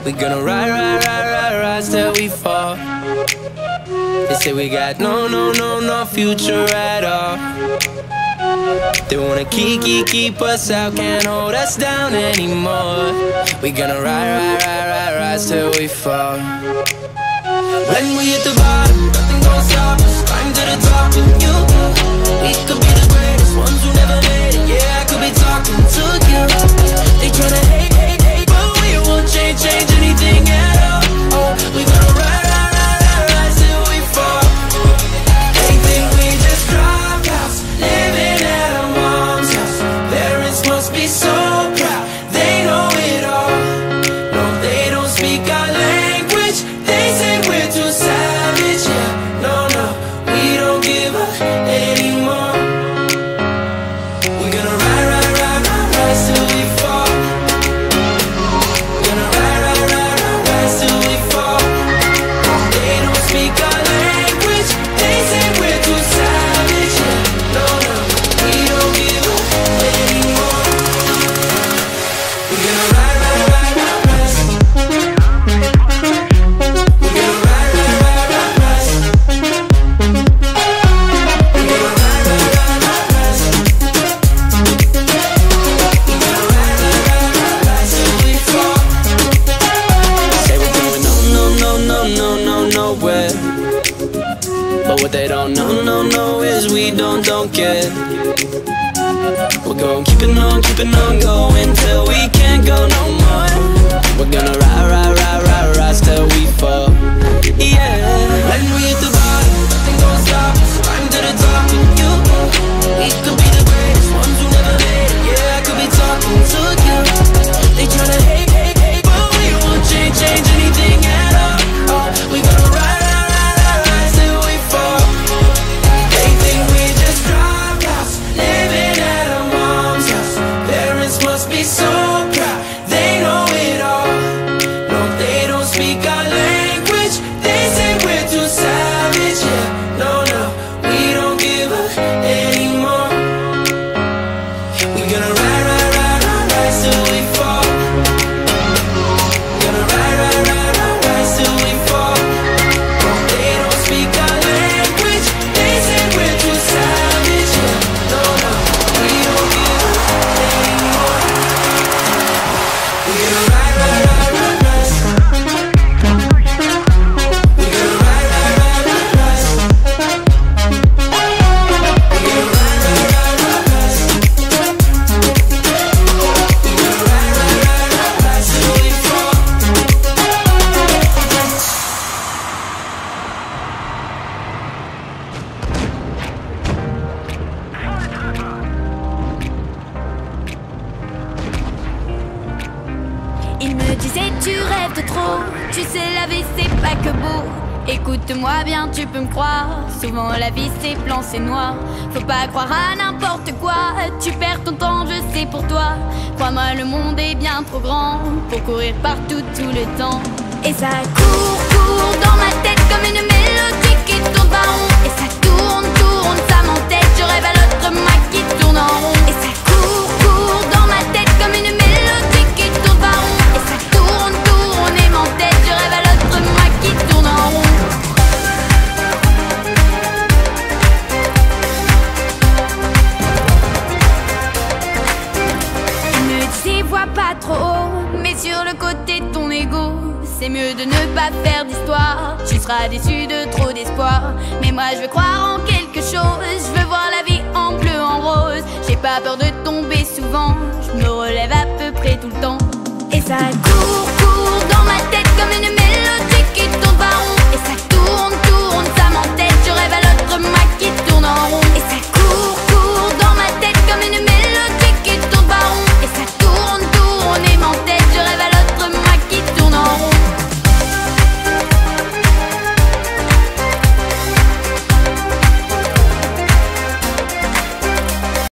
We gonna ride, ride, ride, ride, rise till we fall. They say we got no future at all. They wanna keep us out, can't hold us down anymore. We gonna ride, ride, ride, ride, rise till we fall. When we hit the bottom, nothing gon' stop us. Climb to the top with you. We could be the greatest ones who never made it. Yeah, I could be talking to you. They tryna hate, but we won't change anything at all. Oh, we gonna ride, ride, ride, ride, rise till we fall. They think we just dropped out, living at our mom's house. Parents must be so proud, they know it all. No, they don't speak our language. They say we're too savage. Yeah, no, we don't give up anymore. We're gonna ride, ride, ride, ride, rise till we fall. We're gonna ride, ride, ride, ride, rise till we fall. They don't speak our language. They say we're too savage. Yeah, no, we don't give up anymore. We're gonna ride, ride, ride, ride, rise. We're gonna ride, ride, ride, ride, rise. We're gonna ride, ride, ride, ride, rise. We're gonna ride, ride, ride, ride, rise till we fall. Say we're going nowhere. But what they don't know is we don't care. We're gonna keep it on going till we can't go no more. We're gonna ride, ride, ride, ride, rise till we fall. Yeah. When we hit the bottom, nothing gon' stop us. Climb to the top with you. We could be the greatest ones who never made it. Yeah, I could be talking to you. They tryna hate, but we won't change anything at all. Oh, we gonna ride, ride, ride, ride, rise till we fall. They think we just dropped out, living at our mom's house. Parents must be so proud, they know it all. No, they don't speak our language. They say we're too savage. Yeah, no, we don't give up anymore. We gonna ride, ride, ride, ride, rise till we fall. Gonna ride, ride, ride, ride, rise till we fall. They don't speak our language. They say we're too savage. Yeah, no, we don't give up anymore. We gonna ride, ride, ride, ride, rise. We gonna ride, ride, ride, ride, rise. We gonna ride, ride, ride, ride, rise. We gonna ride, ride, ride, ride, rise till we fall. Il me disait tu rêves de trop. Tu sais la vie c'est pas que beau. Écoute-moi bien tu peux me croire. Souvent la vie c'est blanc c'est noir. Faut pas croire à n'importe quoi. Tu perds ton temps je sais pour toi. Crois-moi le monde est bien trop grand pour courir partout tout le temps. Et ça court dans ma tête comme une mélodie qui tourne pas rond. Et ça tourne ça m'entête. Je rêve à l'autre moi qui tourne en rond. Et ça court dans ma tête comme une mélodie qui tourne pas rond. Et ça tourne et m'entête. Je rêve à l'autre moi qui tourne en rond. Il me disait vois pas trop haut, mais sur le côté de ton ego, c'est mieux de ne pas faire d'histoire. Tu seras déçu de trop d'espoir. Mais moi je veux croire en quelque chose. Je veux voir la vie en bleu, en rose. J'ai pas peur de tomber souvent. Je me relève à peu près tout le temps. Et ça court dans ma tête comme une